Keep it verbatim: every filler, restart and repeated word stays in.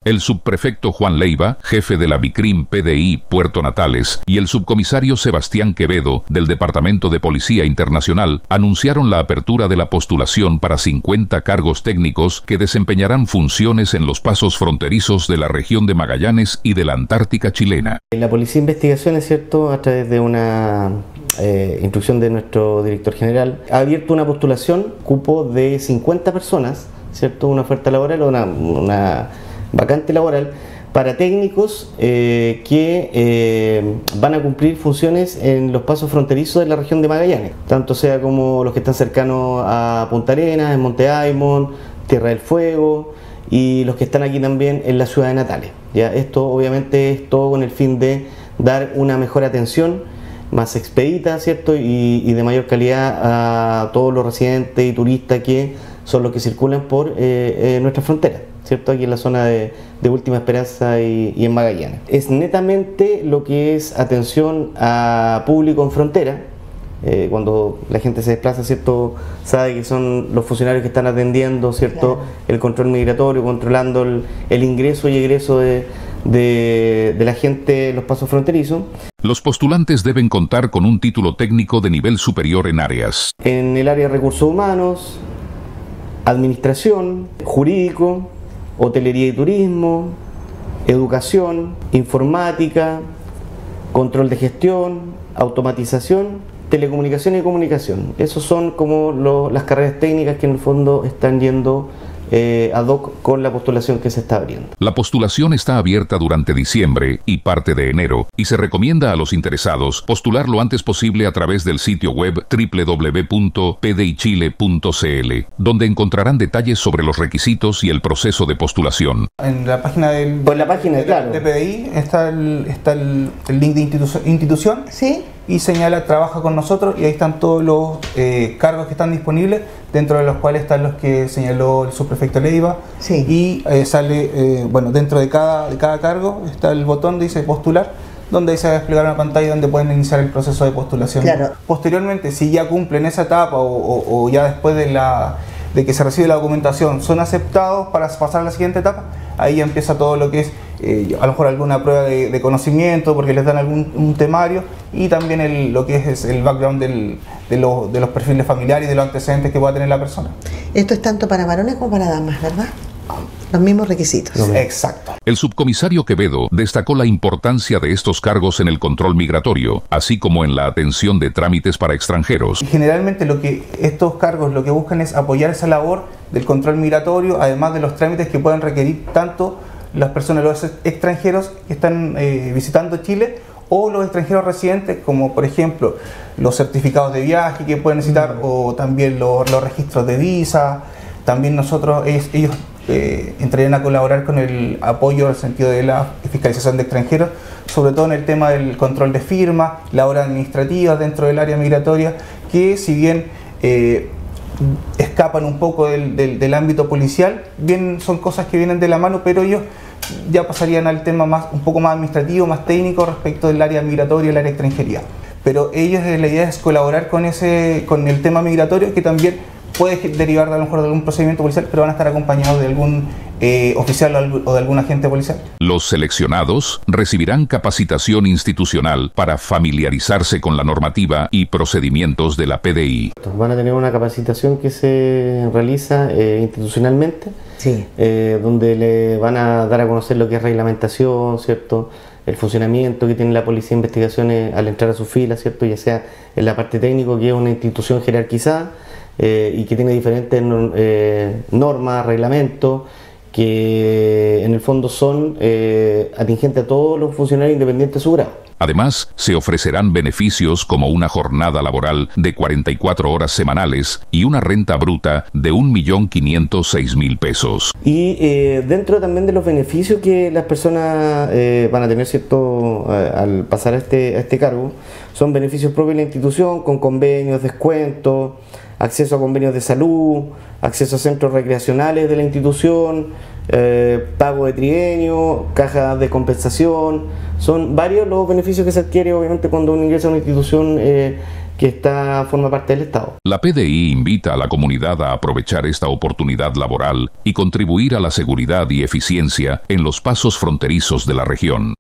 El subprefecto Juan Leiva, jefe de la BICRIM P D I Puerto Natales, y el subcomisario Sebastián Quevedo, del Departamento de Policía Internacional, anunciaron la apertura de la postulación para cincuenta cargos técnicos que desempeñarán funciones en los pasos fronterizos de la región de Magallanes y de la Antártica chilena. La Policía de Investigaciones, ¿cierto?, a través de una eh, instrucción de nuestro director general, ha abierto una postulación, cupo de cincuenta personas, ¿cierto?, una oferta laboral, una... una vacante laboral para técnicos eh, que eh, van a cumplir funciones en los pasos fronterizos de la región de Magallanes, tanto sea como los que están cercanos a Punta Arenas, en Monte Aymon, Tierra del Fuego, y los que están aquí también en la ciudad de Natales. Ya, esto obviamente es todo con el fin de dar una mejor atención, más expedita, ¿cierto?, y, y de mayor calidad a todos los residentes y turistas que son los que circulan por eh, eh, nuestra frontera, ¿cierto?, aquí en la zona de, de Última Esperanza y, y en Magallanes. Es netamente lo que es atención a público en frontera. Eh, cuando la gente se desplaza, ¿cierto?, sabe que son los funcionarios que están atendiendo, ¿cierto?, claro, el control migratorio, controlando el, el ingreso y egreso de, de, de la gente en los pasos fronterizos. Los postulantes deben contar con un título técnico de nivel superior en áreas. En el área de recursos humanos, administración, jurídico, hotelería y turismo, educación, informática, control de gestión, automatización, telecomunicación y comunicación. Esos son como lo, las carreras técnicas que en el fondo están yendo eh, ad hoc con la postulación que se está abriendo. La postulación está abierta durante diciembre y parte de enero, y se recomienda a los interesados postular lo antes posible a través del sitio web doble u doble u doble u punto p d i chile punto c l, donde encontrarán detalles sobre los requisitos y el proceso de postulación. En la página del pues la página, de, claro, de P D I está el, está el, el link de institu institución, ¿sí?, y señala trabaja con nosotros, y ahí están todos los eh, cargos que están disponibles, dentro de los cuales están los que señaló el subprefecto Leiva. Sí. Y eh, sale, eh, bueno, dentro de cada, de cada cargo está el botón que dice postular, donde ahí se va a desplegar una pantalla donde pueden iniciar el proceso de postulación. Claro. Posteriormente, si ya cumplen esa etapa o, o, o ya después de la de que se recibe la documentación, son aceptados para pasar a la siguiente etapa, ahí ya empieza todo lo que es, eh, a lo mejor alguna prueba de, de conocimiento, porque les dan algún un temario, y también el, lo que es, es el background del, de, lo, de los perfiles familiares y de los antecedentes que pueda tener la persona. Esto es tanto para varones como para damas, ¿verdad? Los mismos requisitos. Exacto. El subcomisario Quevedo destacó la importancia de estos cargos en el control migratorio, así como en la atención de trámites para extranjeros. Generalmente lo que estos cargos lo que buscan es apoyar esa labor del control migratorio, además de los trámites que pueden requerir tanto las personas, los extranjeros que están eh, visitando Chile, o los extranjeros residentes, como por ejemplo los certificados de viaje que pueden necesitar, o también los, los registros de visa. También nosotros, ellos, ellos eh, entrarían a colaborar con el apoyo en el sentido de la fiscalización de extranjeros, sobre todo en el tema del control de firma, labores administrativas dentro del área migratoria, que si bien eh, escapan un poco del, del, del ámbito policial, bien son cosas que vienen de la mano, pero ellos ya pasarían al tema más, un poco más administrativo, más técnico respecto del área migratoria y el área extranjería. Pero ellos, la idea es colaborar con, ese, con el tema migratorio, que también puede derivar de, a lo mejor de algún procedimiento policial, pero van a estar acompañados de algún eh, oficial o de algún agente policial. Los seleccionados recibirán capacitación institucional para familiarizarse con la normativa y procedimientos de la P D I. Van a tener una capacitación que se realiza eh, institucionalmente, sí, eh, donde le van a dar a conocer lo que es reglamentación, ¿cierto?, el funcionamiento que tiene la Policía de Investigaciones al entrar a su fila, ¿cierto?, ya sea en la parte técnica, que es una institución jerarquizada, Eh, y que tiene diferentes eh, normas, reglamentos, que en el fondo son eh, atingentes a todos los funcionarios independientes de su grado. Además, se ofrecerán beneficios como una jornada laboral de cuarenta y cuatro horas semanales y una renta bruta de un millón quinientos seis mil pesos. Y eh, dentro también de los beneficios que las personas eh, van a tener, ¿cierto?, eh, al pasar a este, a este cargo, son beneficios propios de la institución, con convenios, descuentos, acceso a convenios de salud, acceso a centros recreacionales de la institución, eh, pago de trienio, cajas de compensación. Son varios los beneficios que se adquiere obviamente cuando uno ingresa a una institución eh, que esta forma parte del Estado. La P D I invita a la comunidad a aprovechar esta oportunidad laboral y contribuir a la seguridad y eficiencia en los pasos fronterizos de la región.